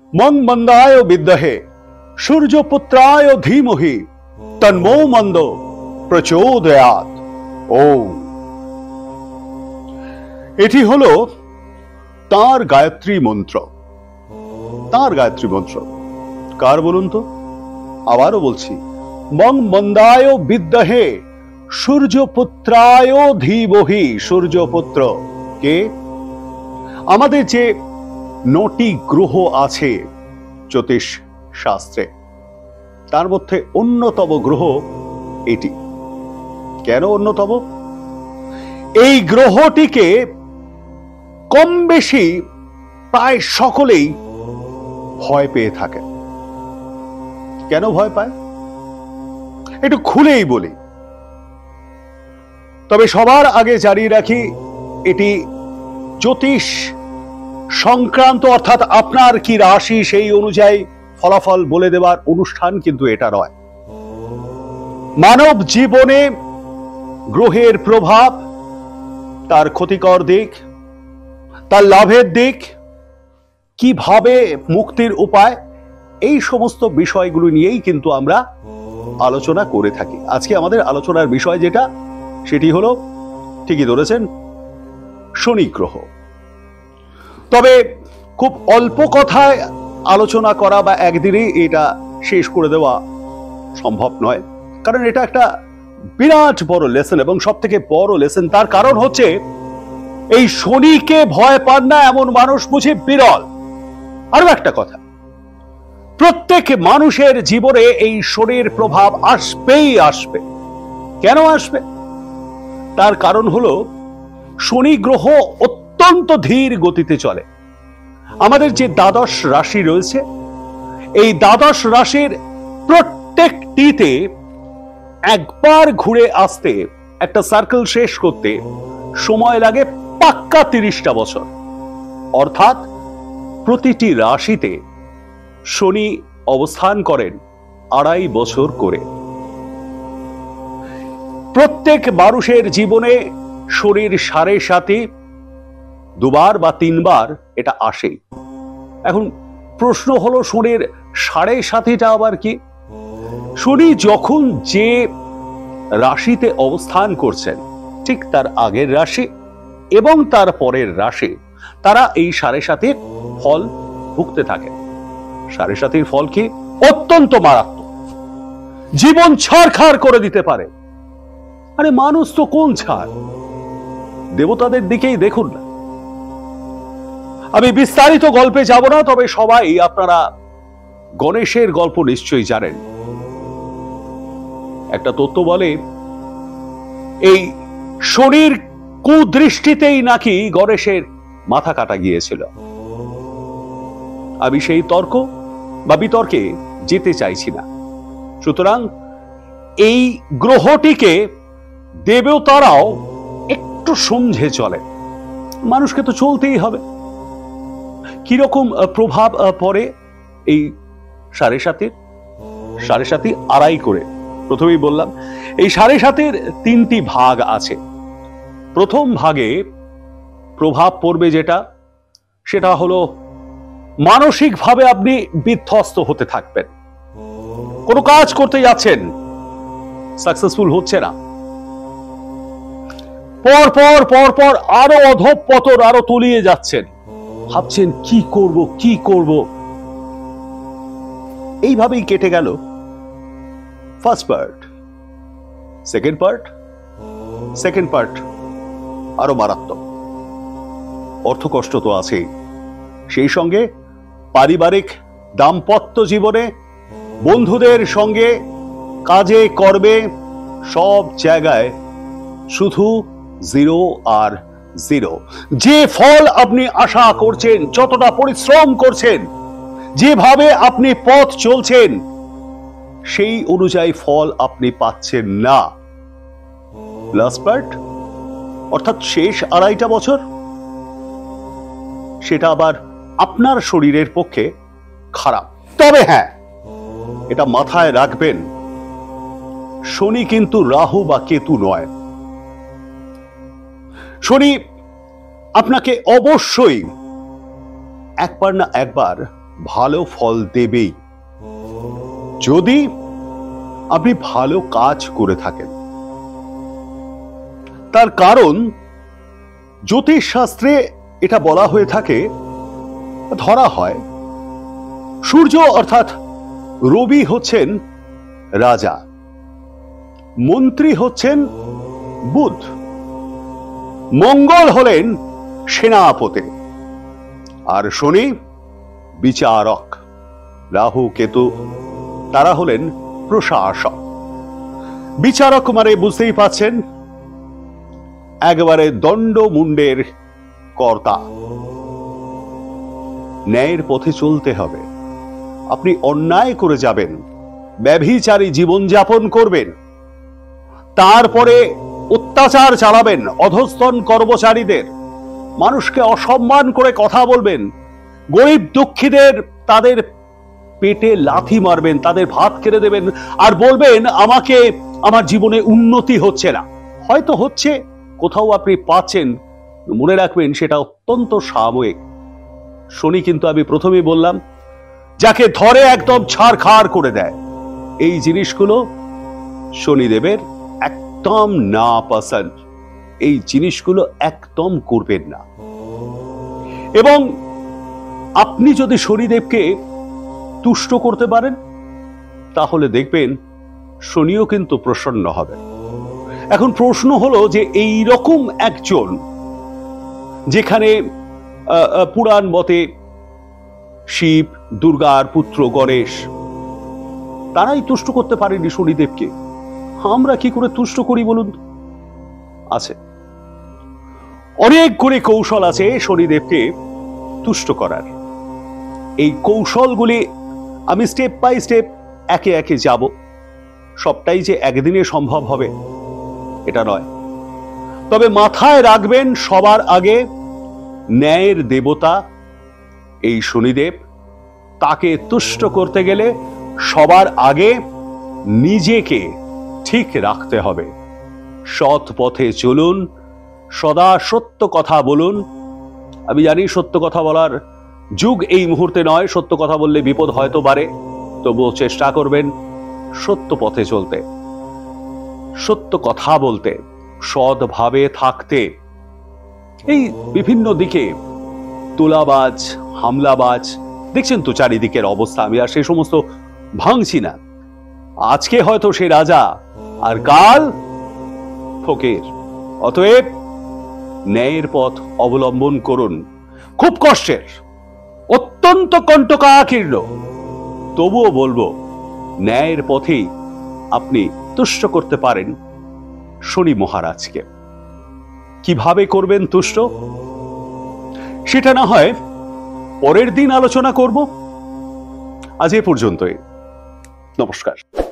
মং মন্দায় বিদ্মহে সূর্যপুত্রায় ধীমহি তন্মো মন্দ প্রচোদয়াৎ। ওম। এটি হলো তার গায়ত্রী মন্ত্র। তার গায়ত্রী মন্ত্র কার বলুন তো? আবারও বলছি, মং মন্দায় বিদ্মহে সূর্যপুত্রায় ধীমহি। সূর্যপুত্র কে? আমাদের যে 9টি গ্রহ আছে জ্যোতিষ শাস্ত্রে, তার মধ্যে অন্যতম গ্রহ এটি। কেন অন্যতম? এই গ্রহটিকে কম বেশি প্রায় সকলেই ভয় পেয়ে থাকে। কেন ভয় পায় একটু খুলেই বলি। তবে সবার আগে জানিয়ে রাখি, এটি জ্যোতিষ সংক্রান্ত, অর্থাৎ আপনার কি রাশি সেই অনুযায়ী ফলাফল বলে দেওয়ার অনুষ্ঠান কিন্তু এটা নয়। মানব জীবনে গ্রহের প্রভাব, তার ক্ষতিকর দিক, তার লাভের দিক, কিভাবে মুক্তির উপায়, এই সমস্ত বিষয়গুলো নিয়েই কিন্তু আমরা আলোচনা করে থাকি। আজকে আমাদের আলোচনার বিষয় যেটা, সেটি হলো, ঠিকই ধরেছেন, শনি গ্রহ। তবে খুব অল্প কথায় আলোচনা করা বা একদিনে এটা শেষ করে দেওয়া সম্ভব নয়, কারণ এটা একটা বিরাট বড় লেসন এবং সব থেকে বড় লেসন। তার কারণ হচ্ছে, এই শনিকে ভয় পান না এমন মানুষ বুঝি বিরল। আরো একটা কথা, প্রত্যেক মানুষের জীবনে এই শনির প্রভাব আসবেই আসবে। কেন আসবে? তার কারণ হলো, শনি গ্রহ অত্যন্ত ধীর গতিতে চলে। আমাদের যে দ্বাদশ রাশি রয়েছে, এই দ্বাদশ রাশির প্রত্যেকটিতে একবার ঘুরে আসতে, একটা সার্কেল শেষ করতে সময় লাগে পাক্কা 30টা বছর। অর্থাৎ প্রতিটি রাশিতে শনি অবস্থান করেন 2.5 বছর করে। প্রত্যেক মানুষের জীবনে শনির 7.5 2বার বা 3বার এটা আসে। এখন প্রশ্ন হলো, শনির 7.5টা আবার কি? শনি যখন যে রাশিতে অবস্থান করছেন, ঠিক তার আগের রাশি এবং তার পরের রাশি, তারা এই 7.5 ফল ভুগতে থাকে। 7.5 ফল কি? অত্যন্ত মারাত্মক, জীবন ছাড়খাড় করে দিতে পারে। আরে মানুষ তো কোন ছাড়, দেবতাদের দিকেই দেখুন না। আমি বিস্তারিত গল্পে যাব না, তবে সবাই আপনারা গণেশের গল্প নিশ্চয়ই জানেন। একটা তত্ত্ব বলে, এই শনির কুদৃষ্টিতেই নাকি গণেশের মাথা কাটা গিয়েছিল। আমি সেই তর্ক বা বিতর্কে যেতে চাইছি না। সুতরাং এই গ্রহটিকে দেবতারাও একটু সমঝে চলে। মানুষকে তো চলতেই হবে। কিরকম প্রভাব পড়ে এই 7.5? 7.5 2.5 করে। প্রথমেই বললাম, এই 7.5-এর 3টি ভাগ আছে। প্রথম ভাগে প্রভাব পড়বে যেটা, সেটা হলো মানসিকভাবে আপনি বিধ্বস্ত হতে থাকবেন। কোনো কাজ করতে যাচ্ছেন, সাকসেসফুল হচ্ছে না, পর পর পর পর আরো অধঃপতন, আরো তলিয়ে যাচ্ছেন, ভাবছেন কি করব কি করব। এইভাবেই কেটে গেল ফার্স্ট পার্ট। সেকেন্ড পার্ট আরো মারাত্মক। অর্থকষ্ট তো আছেই, সেই সঙ্গে পারিবারিক দাম্পত্য জীবনে, বন্ধুদের সঙ্গে, কাজে কর্মে, সব জায়গায় শুধু 0 আর 0। যে ফল আপনি আশা করছেন, যতটা পরিশ্রম করছেন, যেভাবে আপনি পথ চলছেন, সেই অনুযায়ী ফল আপনি পাচ্ছেন না। লাস্ট পার্ট, অর্থাৎ শেষ 2.5টা বছর, সেটা আবার আপনার শরীরের পক্ষে খারাপ। তবে হ্যাঁ, এটা মাথায় রাখবেন, শনি কিন্তু রাহু বা কেতু নয়। শনি আপনাকে অবশ্যই একবার না একবার ভালো ফল দেবেই, যদি আপনি ভালো কাজ করে থাকেন। তার কারণ জ্যোতিষ শাস্ত্রে এটা বলা হয়ে থাকে, ধরা হয় সূর্য অর্থাৎ রবি হচ্ছেন রাজা, মন্ত্রী হচ্ছেন বুধ, মঙ্গল হলেন সেনাপতি, আর শনি বিচারক, রাহু কেতু তারা হলেন প্রশাসক। বিচারক মানে বুঝতেই পাচ্ছেন একেবারে দণ্ড মুন্ডের কর্তা। ন্যায়ের পথে চলতে হবে। আপনি অন্যায় করে যাবেন, ব্যভিচারী জীবনযাপন করবেন, তারপরে অত্যাচার চালাবেন অধস্তন কর্মচারীদের, মানুষকে অসম্মান করে কথা বলবেন, গরিব দুঃখীদের তাদের পেটে লাথি মারবেন, তাদের ভাত কেড়ে দেবেন, আর বলবেন আমাকে আমার জীবনে উন্নতি হচ্ছে না। হয়তো হচ্ছে, কোথাও আপনি পাচ্ছেন, মনে রাখবেন সেটা অত্যন্ত সাময়িক। শনি কিন্তু আমি প্রথমেই বললাম যাকে ধরে একদম ছাড়খাড় করে দেয়। এই জিনিসগুলো শনিদেবের একদম না পছন্দ, এই জিনিসগুলো একদম করবেন না। এবং আপনি যদি শনিদেবকে তুষ্ট করতে পারেন তাহলে দেখবেন শনিও কিন্তু প্রসন্ন হবে। এখন প্রশ্ন হলো যে এই রকম একজন, যেখানে পুরাণ মতে শিব, দুর্গার পুত্র গণেশ, তারাই তুষ্ট করতে পারেনি শনিদেবকে, আমরা কি করে তুষ্ট করি বলুন? আছে অনেক করে কৌশল আছে শনিদেবকে তুষ্ট করার। এই কৌশলগুলি আমি স্টেপ বাই স্টেপ একে একে যাব। সবটাই যে একদিনে সম্ভব হবে এটা নয়, তবে মাথায় রাখবেন সবার আগে ন্যায়ের দেবতা এই শনিদেব, তাকে তুষ্ট করতে গেলে সবার আগে নিজেকে ঠিক রাখতে হবে। সৎ পথে চলুন, সদা সত্য কথা বলুন। আমি জানি সত্য কথা বলার যুগ এই মুহূর্তে নয়, সত্য কথা বললে বিপদ হয়তো বাড়ে, তবুও চেষ্টা করবেন সত্য পথে চলতে, সত্য কথা বলতে, সৎভাবে থাকতে। এই বিভিন্ন দিকে তোলাবাজ, হামলাবাজ, দেখছেন তো চারিদিকের অবস্থা। আমি আর সেই সমস্ত ভাঙছি না। আজকে হয়তো সে রাজা আর কাল ফকির। অতএব ন্যায়ের পথ অবলম্বন করুন। খুব কষ্টের, অত্যন্ত কণ্টকাকীর্ণ, তবুও বলবো ন্যায়ের পথেই আপনি তুষ্ট করতে পারেন শনি মহারাজকে। কিভাবে করবেন তুষ্ট সেটা না হয় পরের দিন আলোচনা করব। আজ এ পর্যন্তই। নমস্কার।